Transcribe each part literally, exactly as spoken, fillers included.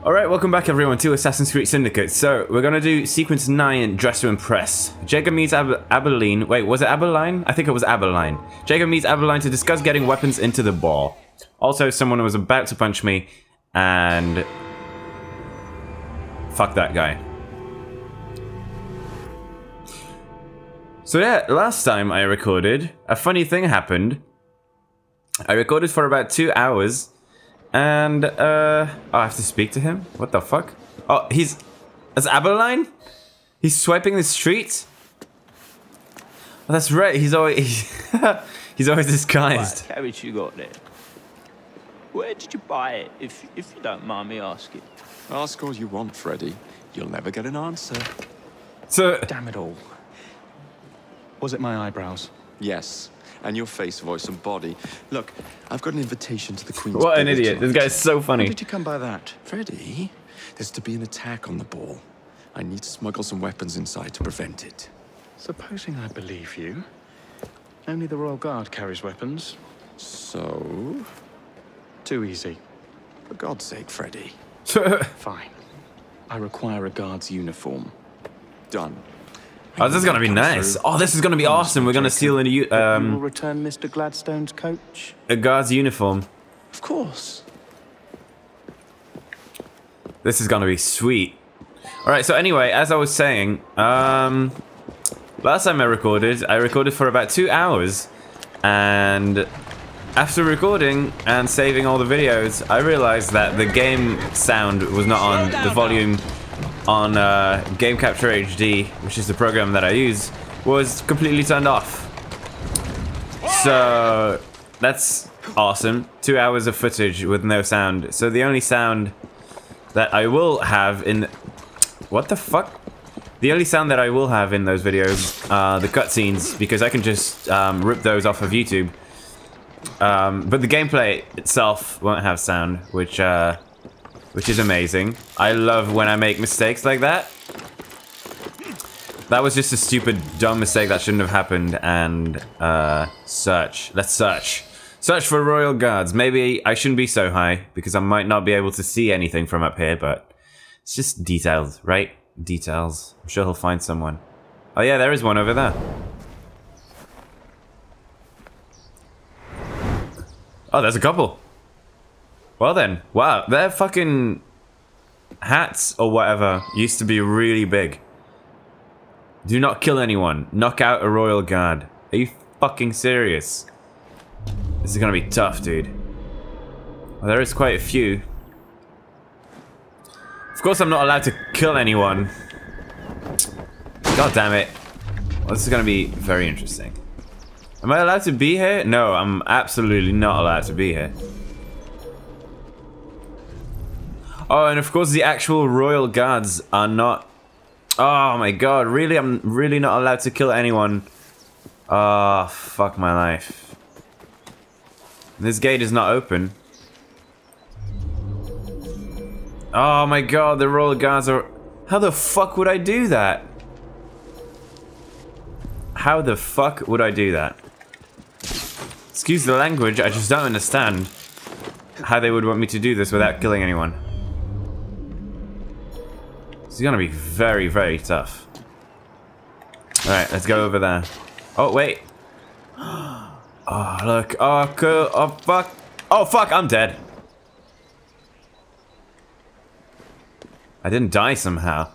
Alright, welcome back everyone to Assassin's Creed Syndicate. So, we're gonna do Sequence nine, Dress to Impress. Jacob meets Ab Abilene. Wait, was it Abilene? I think it was Abilene. Jacob meets Abilene to discuss getting weapons into the ball. Also, someone was about to punch me, and... fuck that guy. So yeah, last time I recorded, a funny thing happened. I recorded for about two hours. And, uh, oh, I have to speak to him? What the fuck? Oh, he's... That's Abilene? He's swiping the street? Oh, that's right, he's always... he's always disguised. What carriage you got there? Where did you buy it, if, if you don't mind me asking? Ask all you want, Freddy. You'll never get an answer. So... Damn it all. Was it my eyebrows? Yes. And your face, voice, and body. Look, I've got an invitation to the Queen's What an ball idiot. This tonight. guy's so funny. How did you come by that? Freddy, there's to be an attack on the ball. I need to smuggle some weapons inside to prevent it. Supposing I believe you. Only the Royal Guard carries weapons. So... Too easy. For God's sake, Freddy. Fine. I require a guard's uniform. Done. Oh, this is gonna be nice. Oh, this is gonna be awesome. We're gonna steal a new, You will um, return Mister Gladstone's coach? a guard's uniform. Of course. This is gonna be sweet. Alright, so anyway, as I was saying, um, last time I recorded, I recorded for about two hours, and after recording and saving all the videos, I realized that the game sound was not on, the volume on uh, Game Capture H D, which is the program that I use, was completely turned off. So that's awesome. Two hours of footage with no sound. So the only sound that I will have in... What the fuck? The only sound that I will have in those videos are the cutscenes, because I can just um, rip those off of YouTube. Um, but the gameplay itself won't have sound, which... Uh, Which is amazing. I love when I make mistakes like that. That was just a stupid, dumb mistake that shouldn't have happened. And, uh, search. Let's search. Search for Royal Guards. Maybe I shouldn't be so high, because I might not be able to see anything from up here, but it's just details, right? Details. I'm sure he'll find someone. Oh yeah, there is one over there. Oh, there's a couple. Well then, wow, their fucking hats or whatever used to be really big. Do not kill anyone. Knock out a Royal Guard. Are you fucking serious? This is gonna be tough, dude. Well, there is quite a few. Of course I'm not allowed to kill anyone. God damn it. Well, this is gonna be very interesting. Am I allowed to be here? No, I'm absolutely not allowed to be here. Oh, and of course the actual Royal Guards are not... Oh my god, really? I'm really not allowed to kill anyone. Oh, fuck my life. This gate is not open. Oh my god, the Royal Guards are... How the fuck would I do that? How the fuck would I do that? Excuse the language, I just don't understand how they would want me to do this without killing anyone. It's gonna be very, very tough. Alright, let's go over there. Oh, wait. Oh, look. Oh, cool. Oh, fuck. Oh, fuck, I'm dead. I didn't die somehow.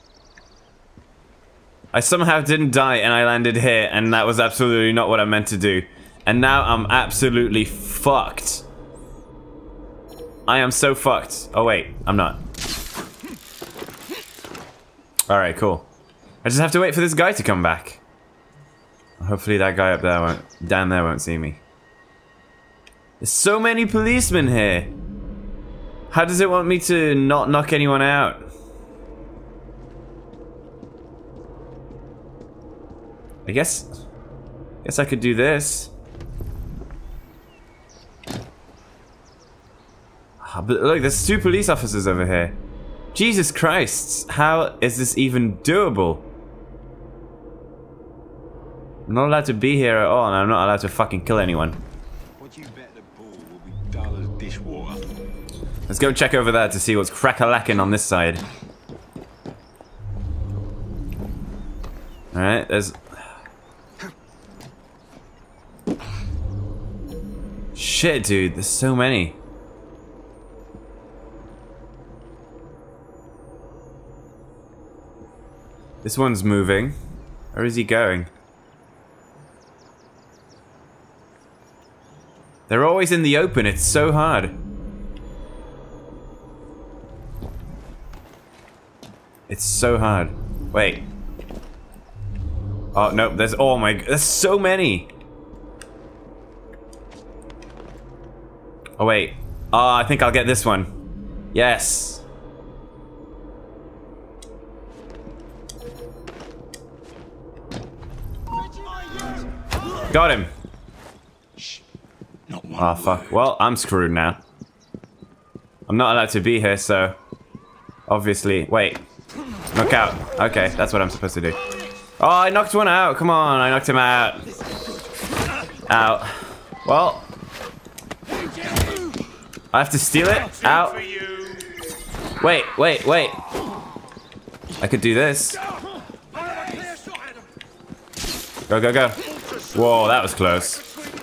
I somehow didn't die and I landed here, and that was absolutely not what I meant to do. And now I'm absolutely fucked. I am so fucked. Oh, wait. I'm not. Alright, cool. I just have to wait for this guy to come back. Hopefully that guy up there won't, down there won't see me. There's so many policemen here. How does it want me to not knock anyone out? I guess, guess I could do this. Oh, but look, there's two police officers over here. Jesus Christ, how is this even doable? I'm not allowed to be here at all, and I'm not allowed to fucking kill anyone. What you bet the ball will be dull as dishwater. Let's go check over there to see what's crack-a-lacking on this side. Alright, there's... Shit, dude, there's so many. This one's moving. Where is he going? They're always in the open, it's so hard. It's so hard. Wait. Oh, no, there's, oh my, there's so many. Oh, wait. Oh, I think I'll get this one. Yes. Got him. Shh. Not one. Oh, fuck. Well, I'm screwed now. I'm not allowed to be here, so... Obviously... Wait. Knock out. Okay, that's what I'm supposed to do. Oh, I knocked one out. Come on, I knocked him out. Out. Well... I have to steal it? Out. Wait, wait, wait. I could do this. Go, go, go. Whoa, that was close.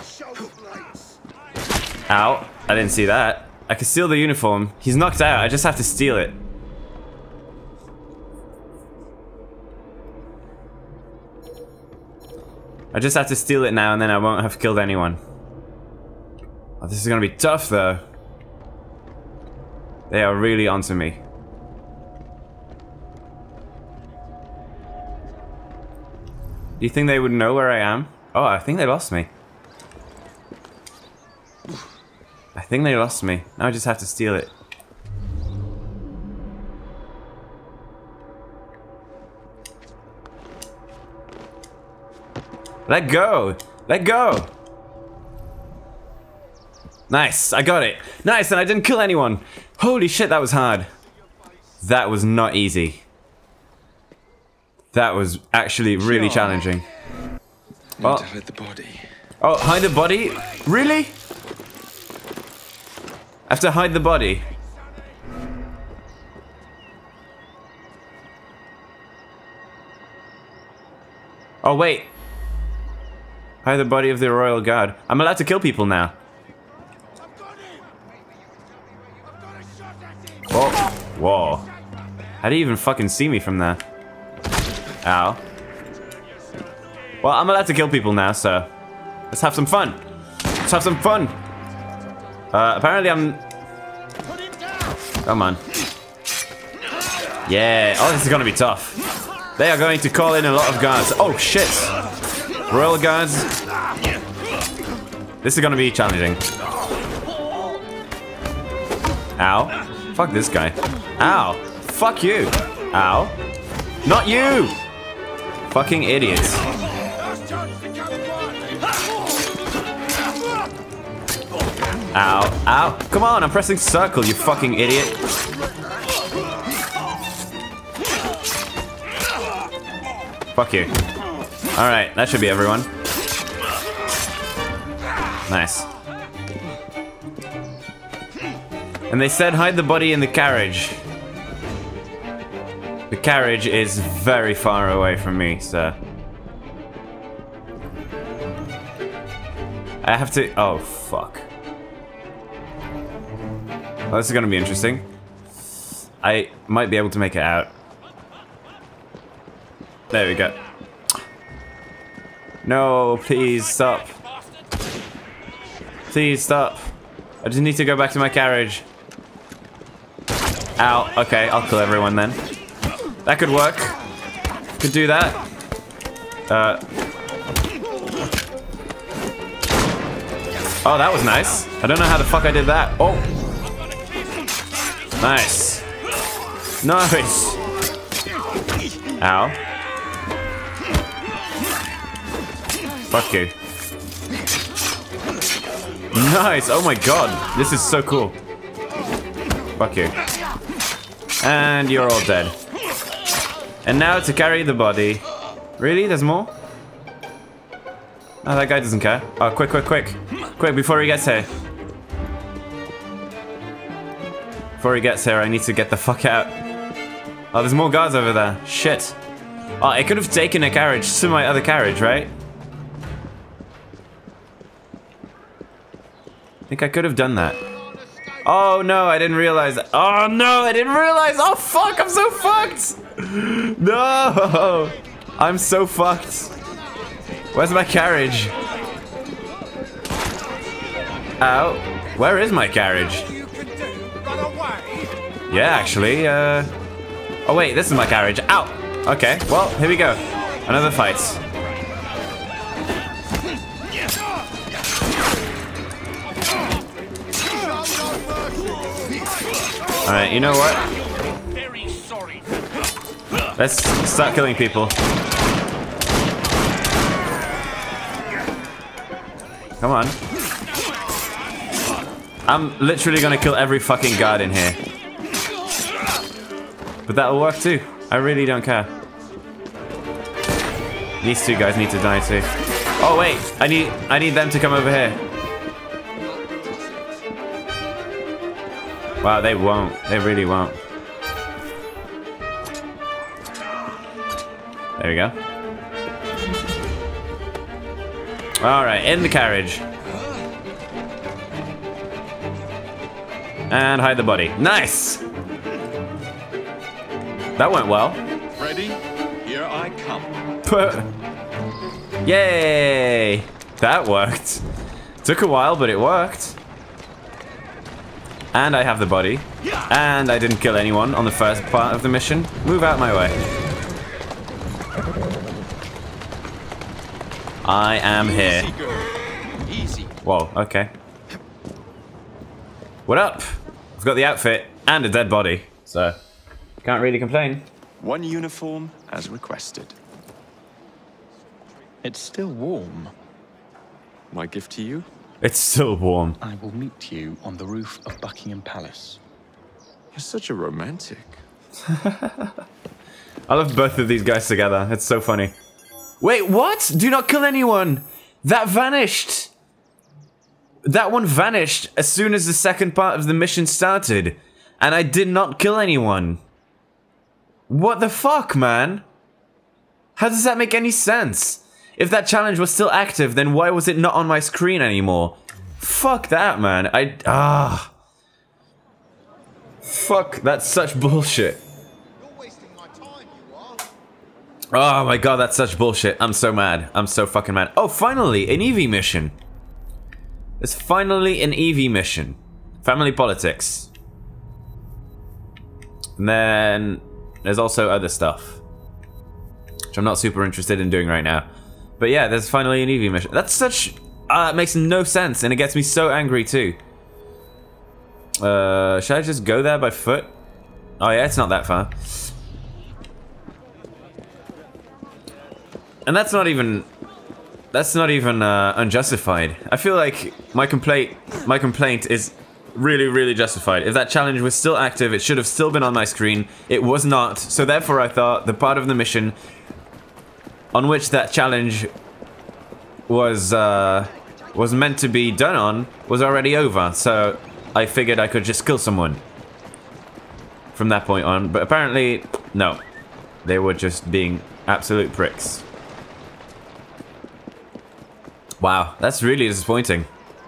Ow. I didn't see that. I can steal the uniform. He's knocked out. I just have to steal it. I just have to steal it now and then I won't have killed anyone. Oh, this is gonna be tough though. They are really onto me. Do you think they would know where I am? Oh, I think they lost me. I think they lost me. Now I just have to steal it. Let go! Let go! Nice, I got it. Nice, and I didn't kill anyone. Holy shit, that was hard. That was not easy. That was actually really challenging. Need Oh. to hide the body. Oh, hide the body? Really? I have to hide the body. Oh, wait. Hide the body of the Royal Guard. I'm allowed to kill people now. Oh, whoa. How do you even fucking see me from there? Ow. Well, I'm allowed to kill people now, so let's have some fun. Let's have some fun. Uh, apparently I'm... Come on. Yeah. Oh, this is gonna be tough. They are going to call in a lot of guards. Oh, shit. Royal Guards. This is gonna be challenging. Ow. Fuck this guy. Ow. Fuck you. Ow. Not you! Fucking idiots. Ow. Ow. Come on, I'm pressing circle, you fucking idiot. Fuck you. Alright, that should be everyone. Nice. And they said hide the body in the carriage. The carriage is very far away from me, so... I have to... Oh, fuck. Well, this is gonna be interesting. I might be able to make it out. There we go. No, please stop. Please stop. I just need to go back to my carriage. Ow. Okay, I'll kill everyone then. That could work. Could do that. Uh. Oh, that was nice. I don't know how the fuck I did that. Oh. Nice. Nice. Ow. Fuck you. Nice. Oh my god. This is so cool. Fuck you. And you're all dead. And now to carry the body. Really? There's more? Oh, that guy doesn't care. Oh, quick, quick, quick. Quick, before he gets here. Before he gets here, I need to get the fuck out. Oh, there's more guards over there. Shit. Oh, I could have taken a carriage to my other carriage, right? I think I could have done that. Oh no, I didn't realize that. Oh no, I didn't realize. Oh fuck, I'm so fucked. No, I'm so fucked. Where's my carriage? Ow. Where is my carriage? Yeah, actually, uh... oh wait, this is my carriage. Ow! Okay, well, here we go. Another fight. Alright, you know what? Let's start killing people. Come on. I'm literally gonna kill every fucking guard in here. But that'll work too. I really don't care. These two guys need to die too. Oh wait, I need I need them to come over here. Wow, they won't. They really won't. There we go. Alright, in the carriage. And hide the body. Nice! That went well. Ready? Here I come. Yay! That worked. Took a while, but it worked. And I have the body. And I didn't kill anyone on the first part of the mission. Move out my way. I am here. Easy, girl. Easy. Whoa, okay. What up? I've got the outfit and a dead body, so can't really complain. One uniform as requested. It's still warm. My gift to you? It's still warm. I will meet you on the roof of Buckingham Palace. You're such a romantic. I love both of these guys together. It's so funny. Wait, what? Do not kill anyone! That vanished! That one vanished as soon as the second part of the mission started. And I did not kill anyone. What the fuck, man? How does that make any sense? If that challenge was still active, then why was it not on my screen anymore? Fuck that, man. I... Ah. Fuck, that's such bullshit. Oh my god, that's such bullshit. I'm so mad. I'm so fucking mad. Oh, finally, an Eevee mission. There's finally an Eevee mission. Family politics. And then there's also other stuff, which I'm not super interested in doing right now. But yeah, there's finally an Eevee mission. That's such... Uh, it makes no sense, and it gets me so angry too. Uh, should I just go there by foot? Oh yeah, it's not that far. And that's not even... That's not even uh, unjustified. I feel like my complaint, my complaint is really, really justified. If that challenge was still active, it should have still been on my screen. It was not, so therefore I thought the part of the mission on which that challenge was uh, was meant to be done on was already over. So I figured I could just kill someone from that point on. But apparently, no, they were just being absolute pricks. Wow, that's really disappointing.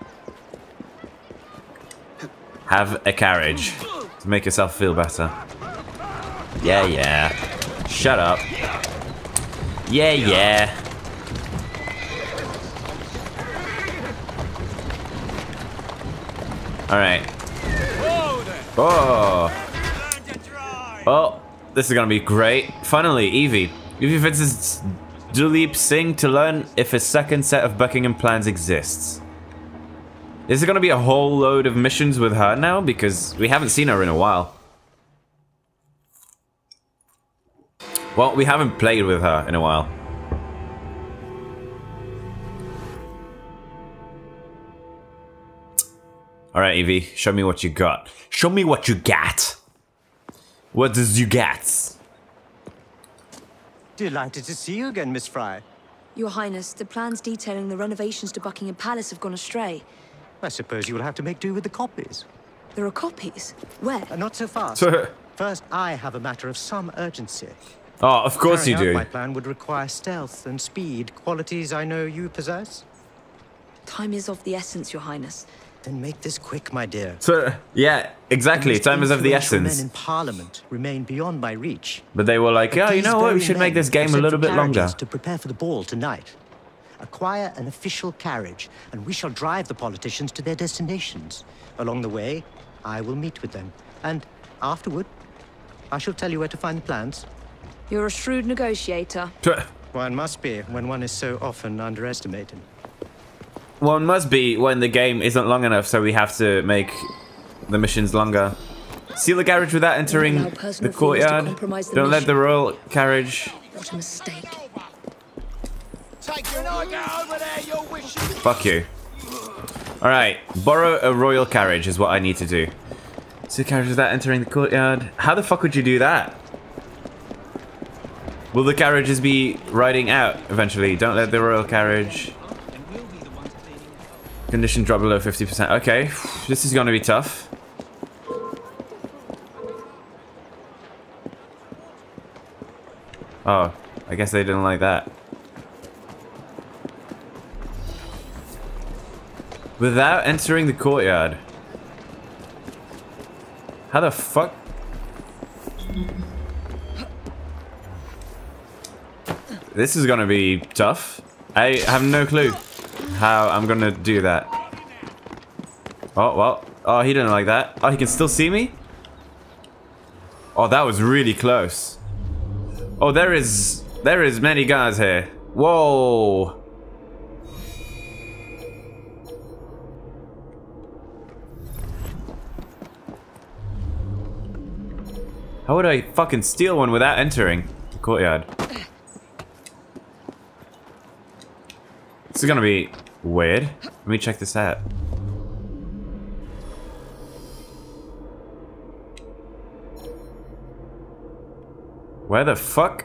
Have a carriage to make yourself feel better. Yeah, yeah. Shut up. Yeah, yeah. Alright. Oh. Oh, this is gonna be great. Finally, Eevee. Eevee visits Duleep Singh to learn if a second set of Buckingham plans exists. Is there gonna be a whole load of missions with her now? Because we haven't seen her in a while. Well, we haven't played with her in a while. Alright, Eevee, show me what you got. Show me what you got. What does you got? Delighted to see you again, Miss Fry. Your Highness, the plans detailing the renovations to Buckingham Palace have gone astray. I suppose you will have to make do with the copies. There are copies. Where? Uh, not so fast. First, I have a matter of some urgency. Oh, of course you Carrying do. out my plan would require stealth and speed, qualities I know you possess. Time is of the essence, Your Highness. Then make this quick, my dear. So, yeah, exactly. most Time is of the influential essence. Men in Parliament remain beyond my reach. But they were like, But oh, you these know what? We very should make men this game have a sent little for bit longer. carriages to prepare for the ball tonight. Acquire an official carriage, and we shall drive the politicians to their destinations. Along the way, I will meet with them, and afterward, I shall tell you where to find the plans. You're a shrewd negotiator. One must be when one is so often underestimated. One must be when the game isn't long enough, so we have to make the missions longer. Seal the carriage without entering allow the personal feelings to courtyard. compromise the Don't let mission. the royal carriage... What a mistake. Fuck you. Alright, borrow a royal carriage is what I need to do. Seal the carriage without entering the courtyard. How the fuck would you do that? Will the carriages be riding out eventually? Don't let the royal carriage... Condition drop below fifty percent. Okay, this is gonna be tough. Oh, I guess they didn't like that. Without entering the courtyard. How the fuck? This is gonna be tough. I have no clue how I'm gonna do that. Oh, well. Oh, he didn't like that. Oh, he can still see me? Oh, that was really close. Oh, there is... There is many guys here. Whoa. How would I fucking steal one without entering the courtyard? This is gonna be weird. Let me check this out. Where the fuck?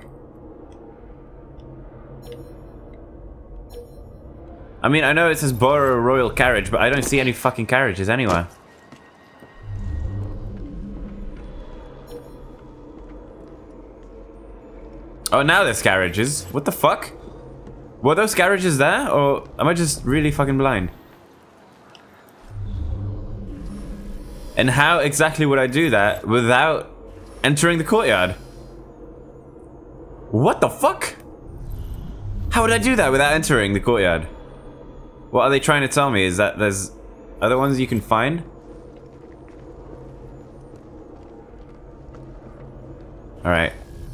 I mean, I know it says borrow a royal carriage, but I don't see any fucking carriages anywhere. Oh, now there's carriages. What the fuck? Were those garages there, or am I just really fucking blind? And how exactly would I do that without entering the courtyard? What the fuck? How would I do that without entering the courtyard? What are they trying to tell me? Is that there's other ones you can find? Alright.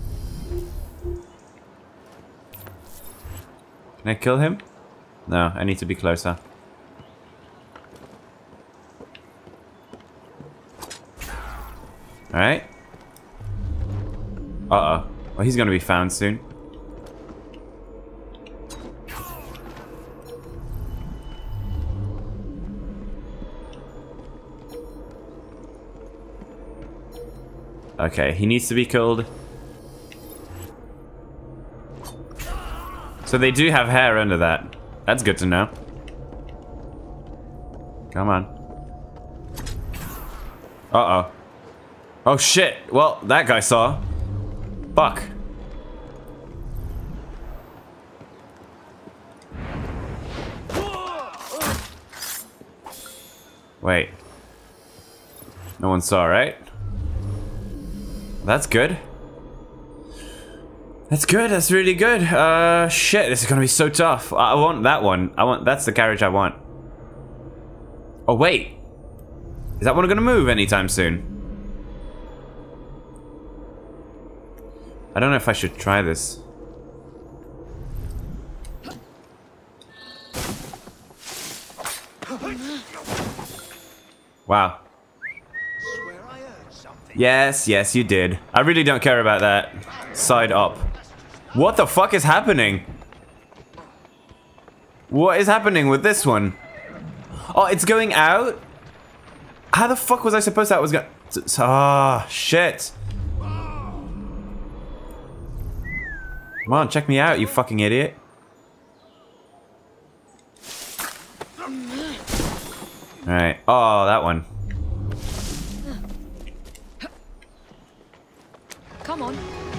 Can I kill him? No, I need to be closer. Alright. Uh-oh. Well, he's gonna be found soon. Okay, he needs to be killed. So they do have hair under that. That's good to know. Come on. Uh-oh. Oh shit. Well, that guy saw. Fuck. Wait. No one saw, right? That's good. That's good, that's really good. Uh, shit, this is gonna be so tough. I want that one. I want, that's the carriage I want. Oh, wait. Is that one gonna move anytime soon? I don't know if I should try this. Wow. Yes, yes, you did. I really don't care about that. Side up. What the fuck is happening? What is happening with this one? Oh, it's going out? How the fuck was I supposed to that was going... Ah, oh, shit. Come on, check me out, you fucking idiot. Alright. Oh, that one. Come on.